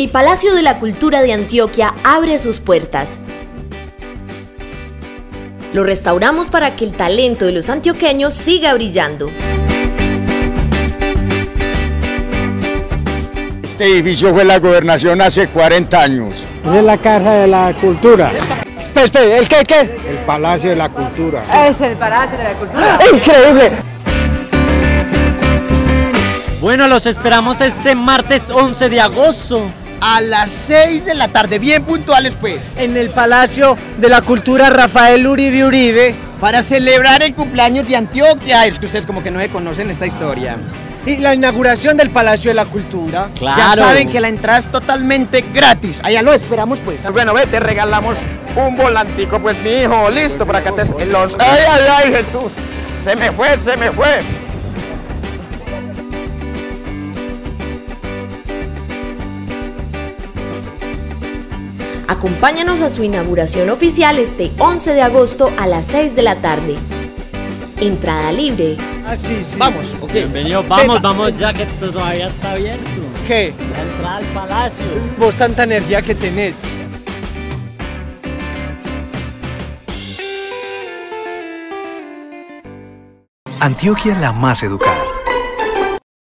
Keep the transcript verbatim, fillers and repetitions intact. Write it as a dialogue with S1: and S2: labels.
S1: El Palacio de la Cultura de Antioquia abre sus puertas. Lo restauramos para que el talento de los antioqueños siga brillando.
S2: Este edificio fue la gobernación hace cuarenta años.
S3: Es la Casa de la Cultura.
S4: Espera, espera, ¿el qué, qué?
S3: El Palacio de la Cultura.
S5: Es el Palacio de la Cultura.
S4: ¡Increíble!
S6: Bueno, los esperamos este martes once de agosto.
S7: A las seis de la tarde, bien puntuales pues.
S4: En el Palacio de la Cultura Rafael Uribe Uribe.
S7: Para celebrar el cumpleaños de Antioquia. Es que ustedes como que no se conocen esta historia.
S4: Y la inauguración del Palacio de la Cultura.
S6: Claro.
S7: Ya saben que la entrada es totalmente gratis. Allá lo esperamos pues.
S2: Bueno, ve, te regalamos un volantico, pues mi hijo, listo, para que te... Los... ¡Ay, ay, ay, Jesús! Se me fue, se me fue.
S1: Acompáñanos a su inauguración oficial este once de agosto a las seis de la tarde. Entrada libre.
S4: Ah, sí, sí.
S7: Vamos, ok.
S6: Bienvenido, vamos, vamos ya que todavía está abierto.
S4: ¿Qué?
S6: La entrada al palacio.
S4: Vos tanta energía que tenés.
S8: Antioquia la más educada.